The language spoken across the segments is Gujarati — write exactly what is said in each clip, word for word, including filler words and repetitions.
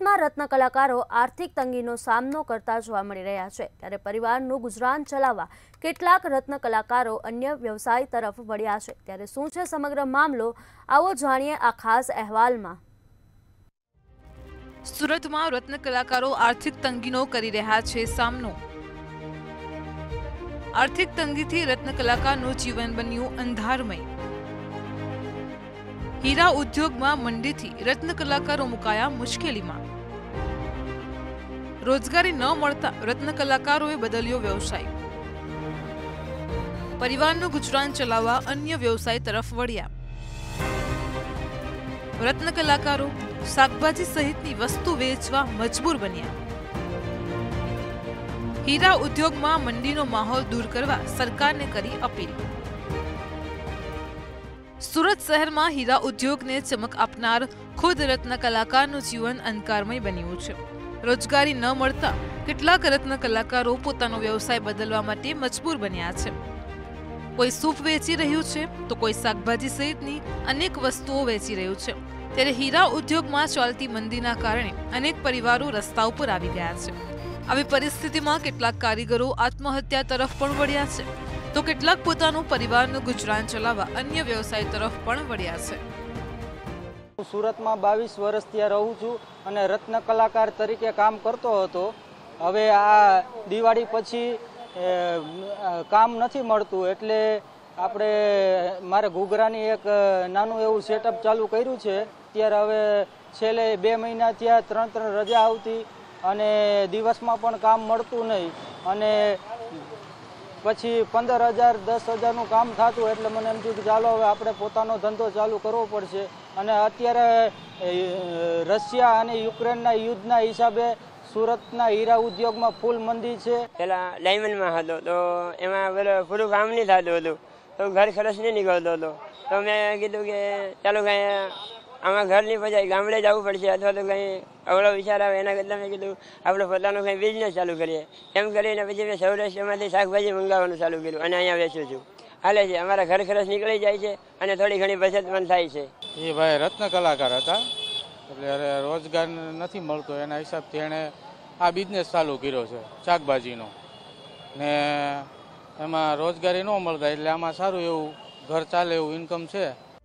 સુરતમાં રત્ન કલાકારો આર્થિક તંગીનો સામનો કરતા જોવા મળી રહ્યા છે, ત્યારે પરિવારનું ગુજરાન ચલાવવા કેટલાક રત્ન કલાકારો અન્ય વ્યવસાય તરફ વળ્યા છે। ત્યારે શું છે સમગ્ર મામલો, આવો જાણીએ આ ખાસ અહેવાલમાં। સુરતમાં રત્ન કલાકારો આર્થિક તંગીનો કરી રહ્યા છે સામનો। આર્થિક તંગીથી રત્ન કલાકારનું જીવન બન્યું અંધારમય। हीरा उद्योग में मंडी थी रत्न कलाकारों मुकाया मुश्केली में। रोजगारी न मळता रत्न कलाकारों बदल्यो व्यवसाय। परिवारનું ગુજરાન ચલાવવા अन्य व्यवसाय तरफ वळ्या। रत्न कलाकारों शाकभाजी सहितनी वस्तु वेचवा मजबूर बन्या। हीरा उद्योग में मंडीनो माहौल दूर करवा सरकार ने करी अपील। सूरत शहर में हीरा उद्योग ने चमक आपनार खुद रत्न कलाकार जीवन अंधकारमय बन्युं छे। रोजगारी न मळता કેટલાક रत्न कलाकारों पोतानो व्यवसाय बदलवा माटे मजबूर बन्या छे। कोई सूप वेची रह्युं छे तो कोई शाकभाजी सहितनी अनेक वस्तुओं वेची रह्युं छे। त्यारे हीरा उद्योग में चालती मंदीना कारणे अनेक परिवारों रस्ता पर आवी गया छे। आवी परिस्थितिमां કેટલાક कारीगरो आत्महत्या तरफ पण वळ्या छे तो કેટલાક પોતાનું પરિવારનું ગુજરાન ચલાવવા અન્ય વ્યવસાય તરફ પણ વળ્યા છે। સુરતમાં બાવીસ વર્ષ ત્યાં રહું છું અને રત્ન કલાકાર તરીકે કામ કરતો હતો। હવે આ દિવાળી પછી કામ નથી મળતું એટલે આપણે મારે ઘૂઘરાની એક નાનું એવું સેટઅપ ચાલુ કર્યું છે। ત્યારે હવે છેલ્લે બે મહિના ત્યાં ત્રણ ત્રણ રજા આવતી અને દિવસમાં પણ કામ મળતું નહીં અને પછી पंदर हज़ार दस हज़ार નું કામ થતું એટલે મને એમ થયું કે ચાલો હવે આપણે પોતાનો ધંધો ચાલુ કરવો પડશે। અને અત્યારે રશિયા અને યુક્રેનના યુદ્ધના હિસાબે સુરતના હીરા ઉદ્યોગમાં ફૂલ મંદી છે। પેલા ડાયમંડમાં હતો તો એમાં પૂરું કામ નહીં થતું હતું તો ઘર ખર્ચ નહીં નીકળતો હતો તો મેં કીધું કે ચાલો કંઈ આમાં ઘર નહીં પચાય ગામડે જવું પડશે અથવા તો કંઈ અવળો વિચાર આવે એના કરતાં મેં કીધું આપણે પોતાનો કંઈ બિઝનેસ ચાલુ કરીએ। એમ કરીને પછી મેં સૌરાષ્ટ્રમાંથી શાકભાજી મંગાવવાનું ચાલુ કર્યું અને અહીંયા વેચું છું। હાલે છે, અમારા ઘર ખર્ચ નીકળી જાય છે અને થોડી ઘણી બચત પણ થાય છે। એ ભાઈ રત્ન કલાકાર હતા એટલે રોજગાર નથી મળતો એના હિસાબથી એણે આ બિઝનેસ ચાલુ કર્યો છે શાકભાજીનો ને એમાં રોજગારી ન મળતા એટલે આમાં સારું એવું ઘર ચાલે એવું ઇન્કમ છે।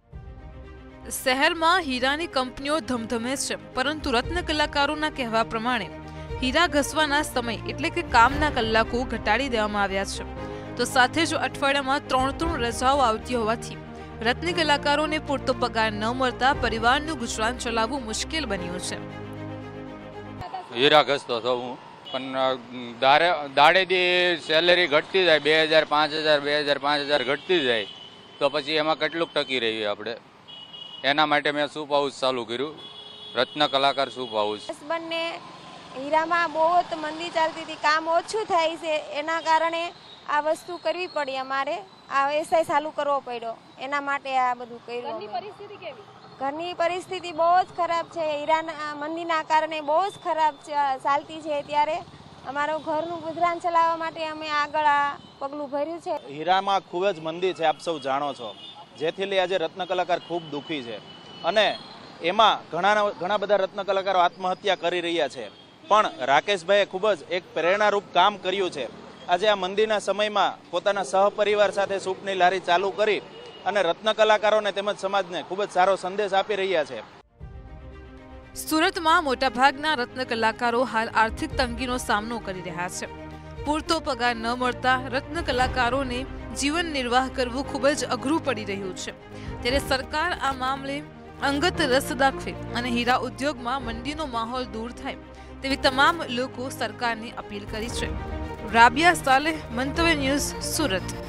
शहर में हीरा की कंपनीओ धमधमे छे, परंतु रत्न कलाकारों कहवा प्रमाणे हीरा घसवाना समय एटले के कामना कलाको घटाड़ी देवामां आव्या छे। तो साथे जो अठवाडियामां त्रण त्रण रजाओ आवती होवाथी रत्न कलाकारों ने पूरतो पगार न मळता परिवारनुं गुजरान चलावવું मुश्केल बन्युं छे। हीरा घसतो तो हूँ पण दाड़े दाड़े दी सेलरी घटती जाए बे हज़ार पांच हज़ार बे हज़ार पांच हज़ार घटती जाए तो पछी एमां કેટલું ટકી રહીએ આપણે। એના માટે મેં सूप हाउस चालू કર્યું, रत्न कलाकार सूप हाउस। બંને હીરામાં बहुत મંદી ચાલતી હતી, કામ ઓછું થાય છે એના કારણે આ વસ્તુ કરવી પડી અમારે। આ વ્યવસાય ચાલુ કરવો પડ્યો એના માટે આ બધું કર્યું। ઘરની પરિસ્થિતિ કેવી? ઘરની પરિસ્થિતિ બહુ જ ખરાબ છે। હીરાના મંદીના કારણે બહુ જ ખરાબ ચાલતી છે। ત્યારે અમારું ઘરનું ગુજરાન ચલાવવા માટે અમે આગળ આ પગલું ભર્યું છે। હીરામાં ખૂબ જ મંદી છે, આપ સૌ જાણો છો, જેથી લઈ આજે રત્ન કલાકાર ખૂબ દુઃખી છે અને એમાં ઘણા ઘણા બધા રત્ન કલાકારો આત્મહત્યા કરી રહ્યા છે। પણ રાકેશભાઈએ ખૂબ જ એક પ્રેરણારૂપ કામ કર્યું છે। આજે આ મંદીના સમયમાં પોતાના સહપરિવાર સાથે સૂપની લારી ચાલુ કરી અને રત્ન કલાકારોને તેમજ સમાજને ખૂબ જ સારો સંદેશ આપી રહ્યા છે। સુરતમાં મોટાભાગના રત્ન કલાકારો હાલ આર્થિક તંગીનો સામનો કરી રહ્યા છે। પૂરતો પગાર ન મળતા રત્ન કલાકારોને जीवन निर्वाह करवू खूब ज अघरू पड़ी रह्यु छे। त्यारे सरकार आ मामले अंगत रस दाखवे अने हीरा उद्योग में मंडीनो माहौल दूर थाय तेवी तमाम लोको सरकारने अपील करी छे। राबिया सालेह, मंतव्य न्यूज़, सूरत।